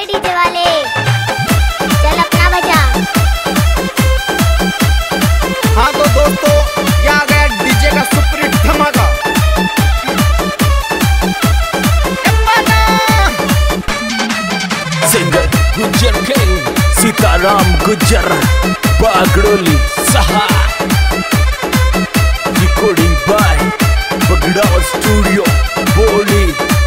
DJ वाले चल अपना बजा। हाँ तो दोस्तों ये आ गया डीजे का सुपर हिट धमाका। सिंगर गुज्जर किंग सीताराम गुज्जर बागड़ोली सहा रिकॉर्डिंग बाय बगड़ा स्टूडियो बोली।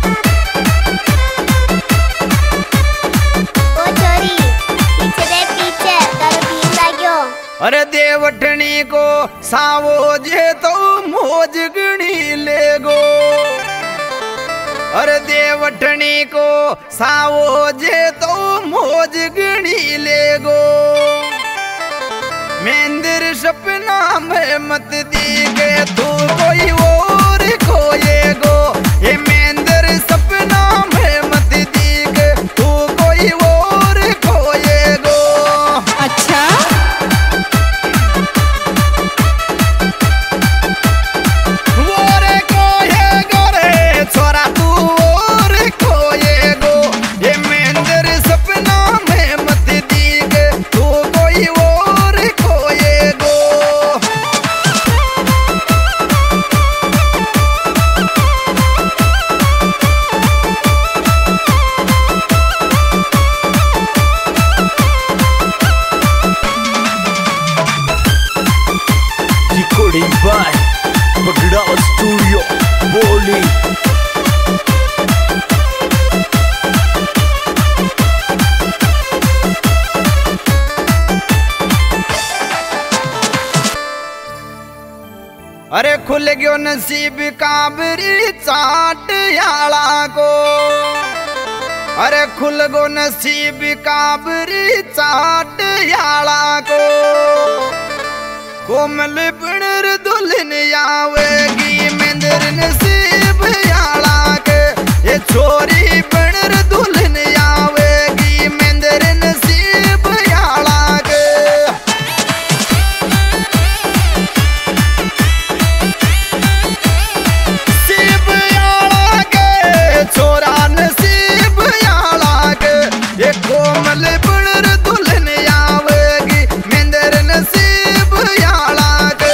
ओ छोरी पीछे देख पीछे तारो तीन लाग्यो। अरे देवटनी को सावो जे तो मोज गणी ले गो। अरे देवटनी को सावो जे तो मोज गणी ले गो। मेंदिर सपना में मत दीगे तू कोई और खोए गो। ये मेंदिर सपना में मत दीगे तू कोई और खोए गो। अच्छा छोरा तू और खोए गो। ये मेंदिर सपना में मत दीगे तू कोई और खोए गो। रिकॉर्डिंग बाय बगड़ा स्टूडियो बोली। अरे खुल गयो नसीब काबरी चाट याला को। अरे खुल गो नसीब काबरी चाट याला को। कोमल बनर दुल्हन आवेगी मेंदर नसीब याला के। ये छोरी बनर दुल्हन आवेगी मेंदर नसीब याला के। नसीब याला के छोरा नसीब याला के। ये कोमल बनर दुल्हन आवेगी मेंदर नसीब याला के।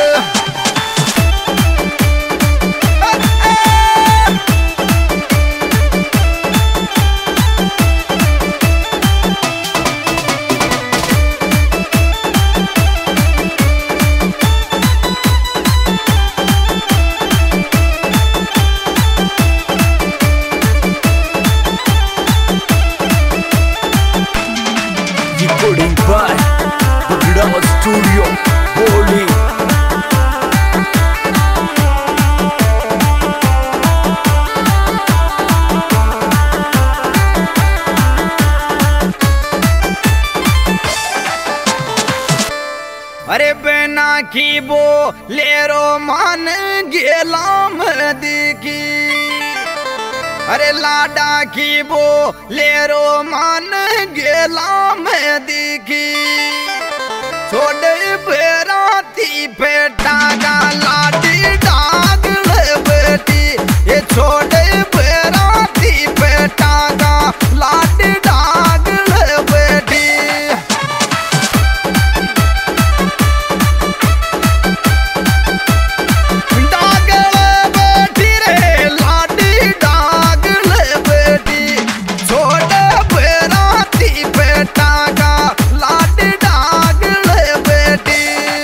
रिकॉर्डिंग बाय बगड़ा स्टूडियो बोली। अरे बेना की बो लेरो मान गेलाम दिखी। अरे लाडा की बो लेरो मान गेलाम दिखी। छोड़ बेराती पेटा का लाडी डाग बेटी। ये छोड़ बेराती पेटा का लाडी डाग बेटी। डागल बेटी रे लाडी डागल बेटी। छोड़ बेराती बेटा का लाडी डागल बेटी।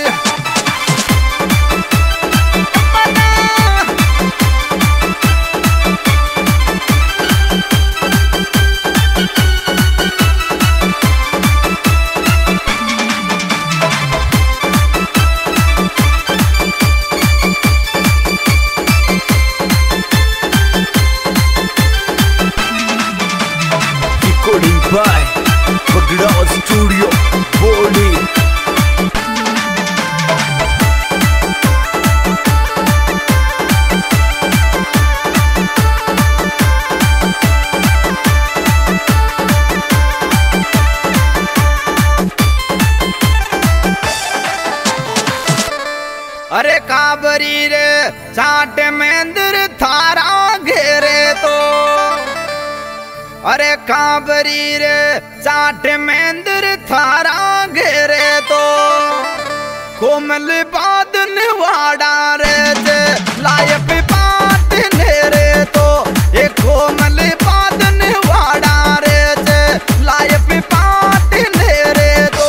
रिकॉर्डिंग बाय बगड़ा स्टूडियो बोली। अरे काबरी रे चाट मेंदर थारा घेरे तो। अरे काबरी रे चाट मेंदर थारा घेरे तो कोमल बादन वाड़ा रे जे लायक पाट नेरे तो ये कोमल बादन वाड़ा रे जे लायक पाट नेरे तो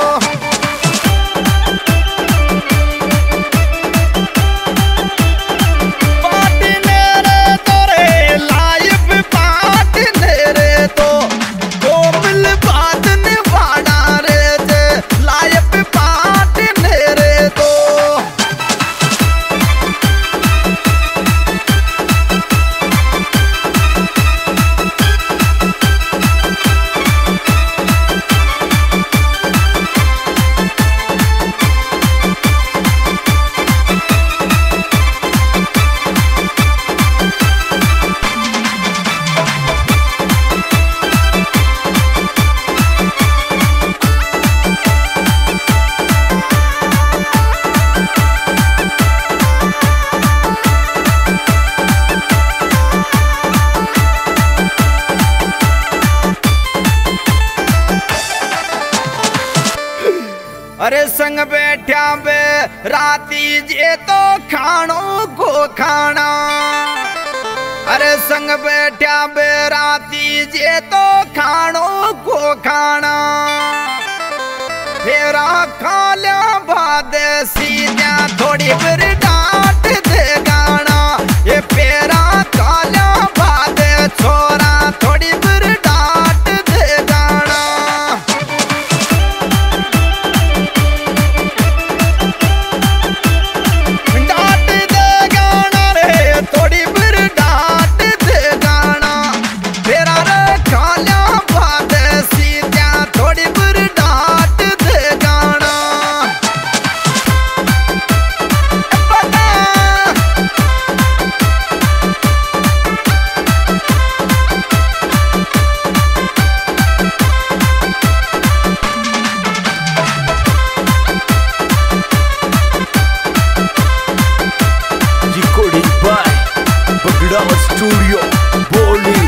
पाट नेरे तो रे लायक पाट नेरे तो कोमल बादन वाड़ा रे जे लायक पाट नेरे तो अरे संग बैठा बे राती जे तो खानो को खाना अरे संग बैठा बे राती जे तो खानो को खाना फेरा खा लिया बाद सीधा थोड़ी फिर डांट दे गाना ये फेरा खा लिया बाद छोरा थोड़ी फिर डांट दे गाना थोड़ी फिर डांट दे गाना फेरा रे खाल्या बाद सीधा थोड़ी फिर डांट दे गाना Recording by Bagda Studio, Boli.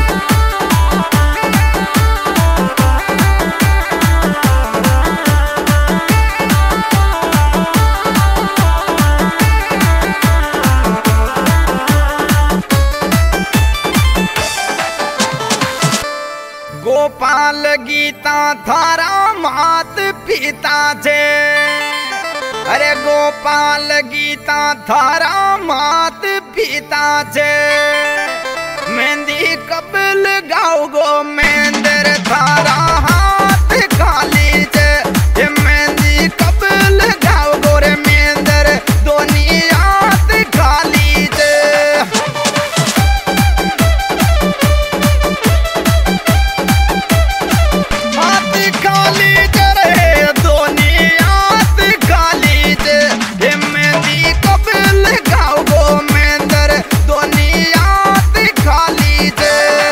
Gopal Gita थारा मात पिता छे अरे गोपाल गीता थारा मात पिता छे मेहंदी कबल गाओ गो मेंदर थारा हाथ खाली छे ये मेहंदी कबल गाओ गो रे मेंदर दोनी हाथ खाली छे हाथ खाली छे रे दोनी हाथ खाली छे ये मेहंदी कबल गाओ गो मेंदर दोनी हाथ खाली छे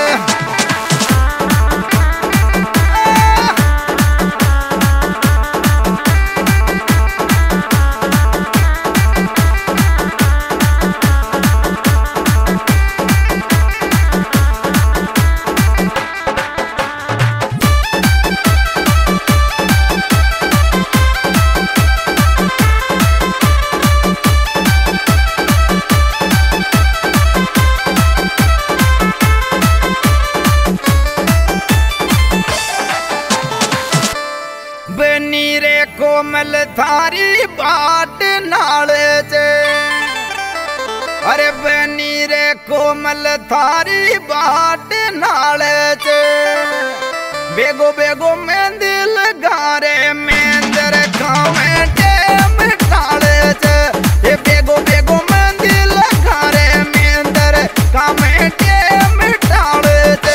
बनी रे कोमल थारी बाट नाले चे अरे बनी रे कोमल थारी बाट नाले चे बेगो बेगो मेहंदी लगा रे मेंदर खावे टेम टाले चे ये बेगो बेगो मेहंदी लगा रे मेंदर खावे टेम टाले चे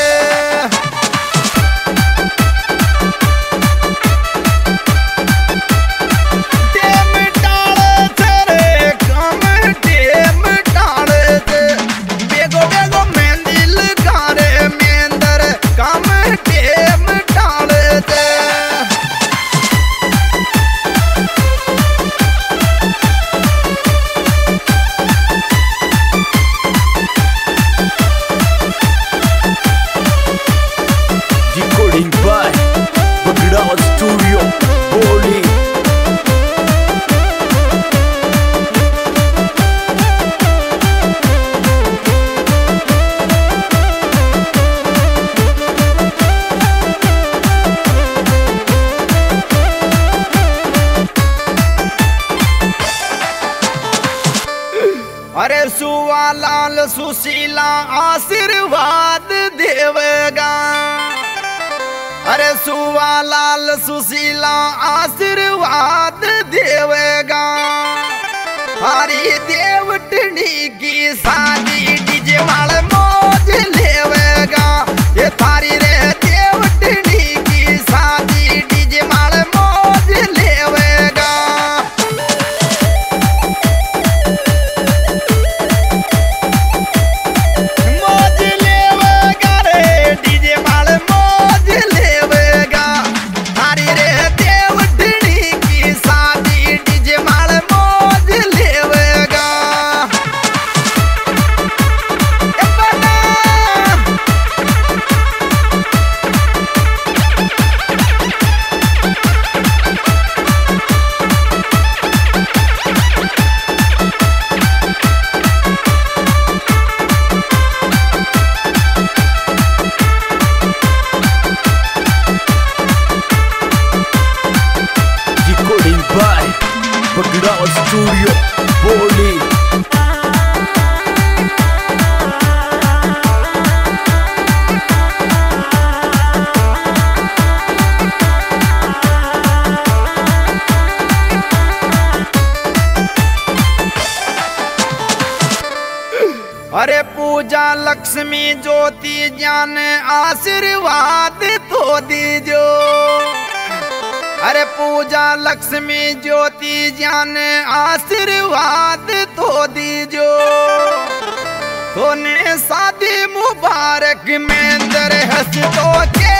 अरे सुवा लाल सुशीला आशीर्वाद देवेगा। अरे सुवा लाल सुशीला आशीर्वाद देवेगा। हरी देवटनी की शादी डीजे वाले मौज लेवेगा। ये थारी रे देवटनी की शादी डीजे वाले मौज लेवेगा। मौज लेवेगा रे डीजे वाले मौज लेवेगा। थारी रे देवटनी की शादी डीजे वाले मौज लेवेगा। Recording by Bagdad Studio, Boli. अरे पूजा लक्ष्मी ज्योति ज्ञान आशीर्वाद तो दीजो। अरे पूजा लक्ष्मी ज्योति ज्ञान आशीर्वाद तो दीजो। तोने शादी मुबारक में दर हंस तो के